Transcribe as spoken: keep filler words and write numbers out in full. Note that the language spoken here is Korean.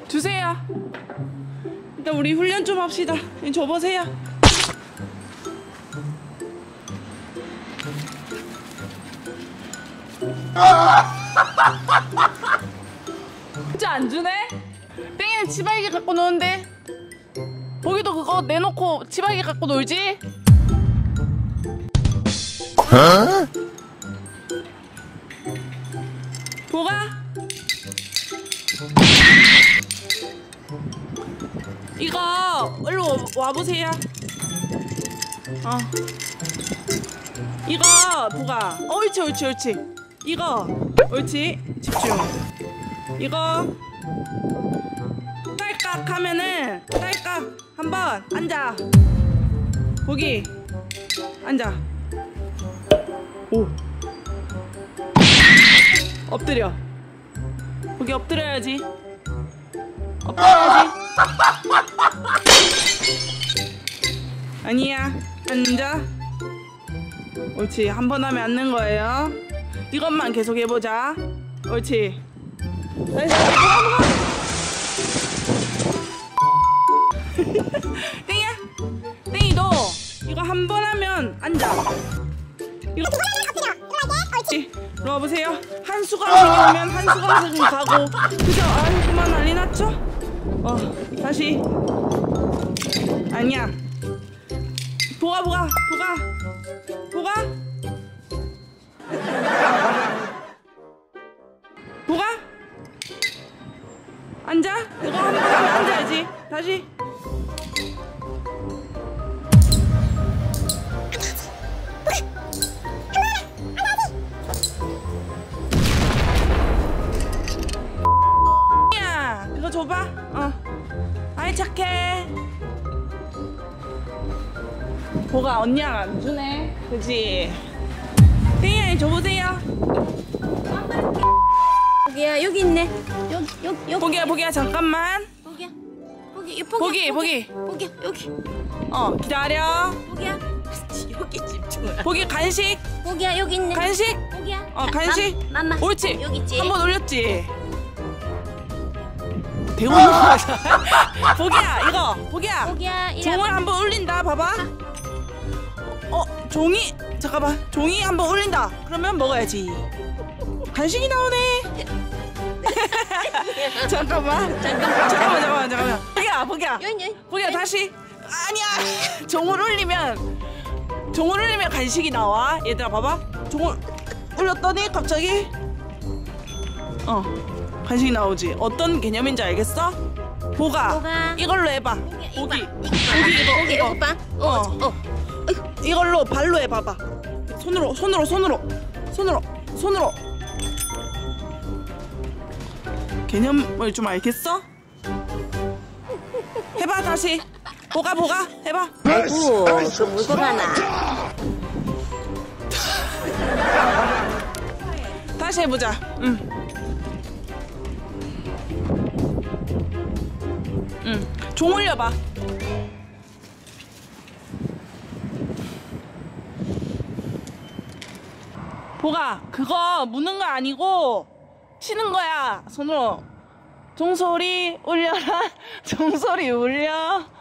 주세요. 일단 우리 훈련 좀 합시다. 줘보세요. 진짜 안 주네? 땡이는 치발기 갖고 노는데 보기도 그거 내놓고 치발기 갖고 놀지? 어? 보가? 이거 일로 와보세요. 어. 이거 보가. 옳지 옳지 옳지. 이거 옳지. 집중. 이거 딸깍 하면은 딸깍 한번 앉아. 보기 앉아. 오. 엎드려. 보기 엎드려야지. 엎드려야지. 아니야. 앉아. 옳지. 한 번 하면 앉는 거예요. 이것만 계속 해보자. 옳지. 땡이야. 땡이 너 이거 한 번 하면 앉아. 이거 옳지. 이리 와보세요. 한 수강생이 오면 한 수강생 가고. 그죠? 아유 그만 난리 났죠? 어 다시. 아니야. 보가 보가 보가 보가 보가 앉아. 이거 한 번 하면 앉아야지. 다시. 야 그거 줘봐. 어 아이 착해. 보가 언니가 안 주네. 그치? 땡이야 줘보세요. 보기야 여기 있네. 여기 여기 여기. 보기야 보기야 잠깐만. 보기야 보기 보기 보기 보기야 여기. 어 기다려. 보기야 여기 집중을. 보기 간식. 보기야 여기 있네. 간식. 보기야. 어 간식. 맘마. 옳지. 여기 있지. 한 번 올렸지. 대우는 거야. 보기야 이거 보기야. 보기야 이리 종을 와봐. 한 번 올린다. 봐봐. 어 종이 잠깐만. 종이 한 번 올린다. 그러면 먹어야지. 간식이 나오네. 잠깐만. 잠깐만. 잠깐만 잠깐만 잠깐만. 보기야 보기야. 여기 여기. 보기야 다시. 아니야. 종을 올리면 종을 올리면 간식이 나와. 얘들아 봐봐. 종을 올렸더니 갑자기 어 간식이 나오지. 어떤 개념인지 알겠어? 보가. 보가. 이걸로 해봐. 보기 보기. 이거 보기 이거 보기 이거. 이거 봐. 어. 어 어. 이걸로 발로 해봐봐. 손으로 손으로 손으로 손으로 손으로. 개념을 좀 알겠어? 해봐 다시. 보가 보가 해봐. 아이고 그 물건 하나. 다시 해보자. 응. 응. 종 올려봐. 보가 그거 무는 거 아니고 치는 거야. 손으로. 종소리 울려라. 종소리 울려.